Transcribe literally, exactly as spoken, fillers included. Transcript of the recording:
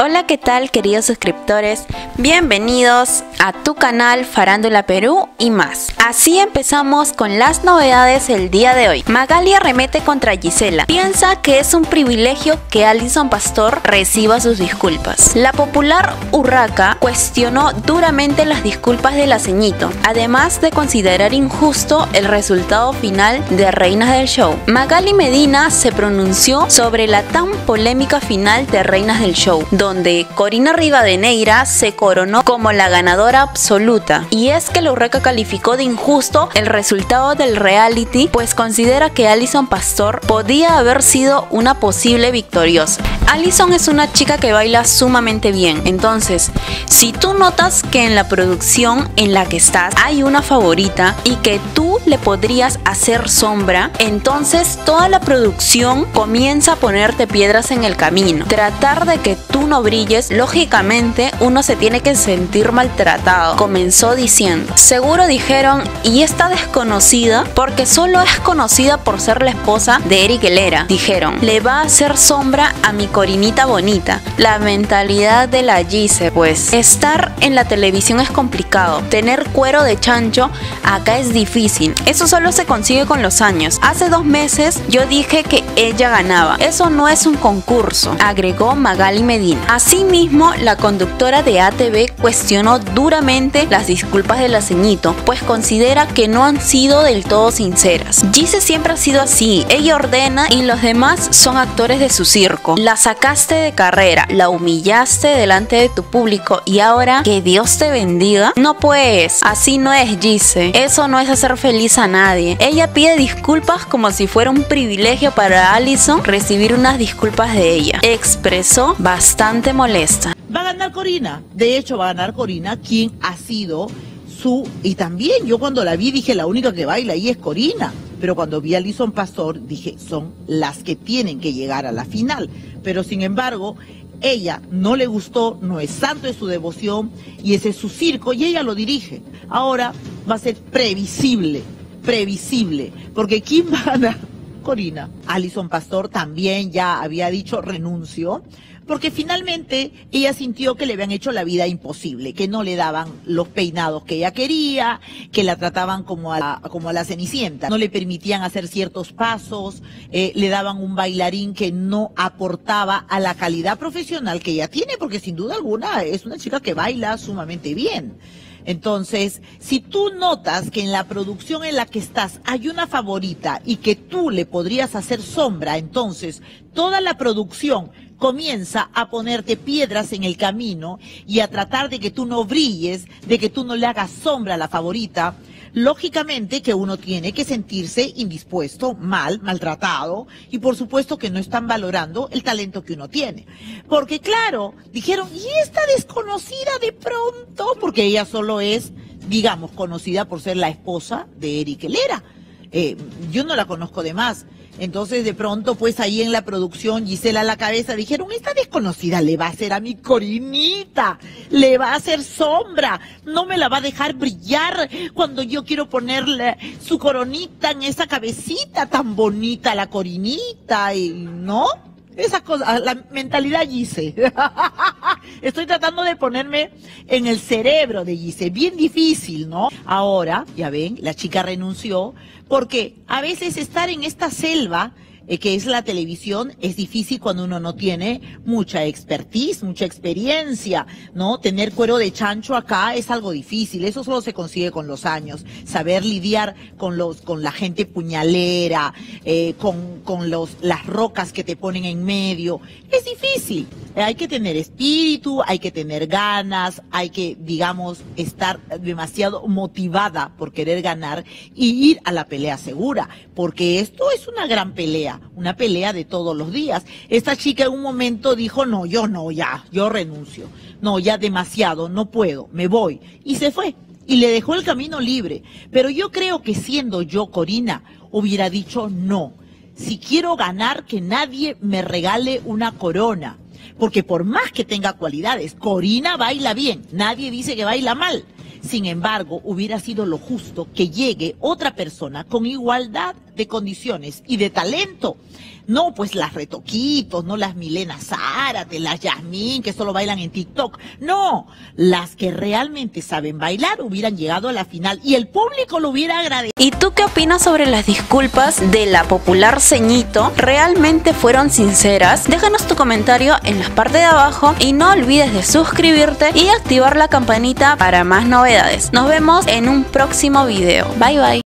Hola, ¿qué tal, queridos suscriptores? Bienvenidos a tu canal Farándula Perú y más. Así empezamos con las novedades el día de hoy. Magali arremete contra Gisela. Piensa que es un privilegio que Alison Pastor reciba sus disculpas. La popular Urraca cuestionó duramente las disculpas de la ceñito, además de considerar injusto el resultado final de Reinas del Show. Magali Medina se pronunció sobre la tan polémica final de Reinas del Show, donde Corina Rivadeneira se coronó como la ganadora absoluta. Y es que la Urraca calificó de injusto el resultado del reality, pues considera que Alison Pastor podía haber sido una posible victoriosa. Alison es una chica que baila sumamente bien, entonces si tú notas que en la producción en la que estás hay una favorita y que tú le podrías hacer sombra, entonces toda la producción comienza a ponerte piedras en el camino, tratar de que tú no brilles. Lógicamente uno se tiene que sentir maltratado, comenzó diciendo. Seguro dijeron, y esta desconocida, porque solo es conocida por ser la esposa de Eric Helera, dijeron, le va a hacer sombra a mi Corinita bonita. La mentalidad de la Gise, pues estar en la televisión es complicado, tener cuero de chancho acá es difícil, eso solo se consigue con los años. Hace dos meses yo dije que ella ganaba, eso no es un concurso, agregó Magali Medina. Asimismo, la conductora de A T V cuestionó duramente las disculpas de la ceñito, pues considera que no han sido del todo sinceras. Gise siempre ha sido así, ella ordena y los demás son actores de su circo. La sacaste de carrera, la humillaste delante de tu público y ahora que Dios te bendiga. No, pues, así no es, Gise, eso no es hacer feliz a nadie. Ella pide disculpas como si fuera un privilegio para Alison recibir unas disculpas de ella. Expresó bastante molesta. Va a ganar Corina, de hecho va a ganar Corina, quien ha sido su... Y también yo cuando la vi dije, la única que baila ahí es Corina, pero cuando vi a Alison Pastor dije, son las que tienen que llegar a la final, pero sin embargo, ella no le gustó, no es santo de su devoción y ese es su circo y ella lo dirige. Ahora va a ser previsible, previsible, porque ¿quién va a ganar? Corina. Alison Pastor también ya había dicho renuncio, porque finalmente ella sintió que le habían hecho la vida imposible, que no le daban los peinados que ella quería, que la trataban como a la, como a la Cenicienta, no le permitían hacer ciertos pasos, eh, le daban un bailarín que no aportaba a la calidad profesional que ella tiene, porque sin duda alguna es una chica que baila sumamente bien. Entonces, si tú notas que en la producción en la que estás hay una favorita y que tú le podrías hacer sombra, entonces toda la producción comienza a ponerte piedras en el camino y a tratar de que tú no brilles, de que tú no le hagas sombra a la favorita. Lógicamente que uno tiene que sentirse indispuesto, mal, maltratado, y por supuesto que no están valorando el talento que uno tiene. Porque claro, dijeron, ¿y esta desconocida de pronto? Porque ella solo es, digamos, conocida por ser la esposa de Eric Helera. Eh, yo no la conozco de más. Entonces de pronto pues ahí en la producción Gisela a la cabeza dijeron, esta desconocida le va a hacer a mi Corinita, le va a hacer sombra, no me la va a dejar brillar cuando yo quiero ponerle su coronita en esa cabecita tan bonita, la Corinita, y ¿no? Esa cosa, la mentalidad Gise. Estoy tratando de ponerme en el cerebro de Gise, bien difícil, ¿no? Ahora, ya ven, la chica renunció, porque a veces estar en esta selva, eh, que es la televisión, es difícil cuando uno no tiene mucha expertise, mucha experiencia, ¿no? Tener cuero de chancho acá es algo difícil, eso solo se consigue con los años, saber lidiar con los, con la gente puñalera, eh, con, con los, las rocas que te ponen en medio, es difícil. Hay que tener espíritu, hay que tener ganas, hay que, digamos, estar demasiado motivada por querer ganar y ir a la pelea segura, porque esto es una gran pelea, una pelea de todos los días. Esta chica en un momento dijo, no, yo no, ya, yo renuncio, no, ya demasiado, no puedo, me voy, y se fue, y le dejó el camino libre. Pero yo creo que siendo yo Corina, hubiera dicho no, si quiero ganar, que nadie me regale una corona. Porque por más que tenga cualidades, Corina baila bien, nadie dice que baila mal. Sin embargo, hubiera sido lo justo que llegue otra persona con igualdad de condiciones y de talento. No, pues las Retoquitos, no las Milena Zárate, las Yasmín, que solo bailan en TikTok. No, las que realmente saben bailar hubieran llegado a la final y el público lo hubiera agradecido. ¿Y tú qué opinas sobre las disculpas de la popular Ceñito? ¿Realmente fueron sinceras? Déjanos tu comentario en la parte de abajo y no olvides de suscribirte y activar la campanita para más novedades. Nos vemos en un próximo video. Bye bye.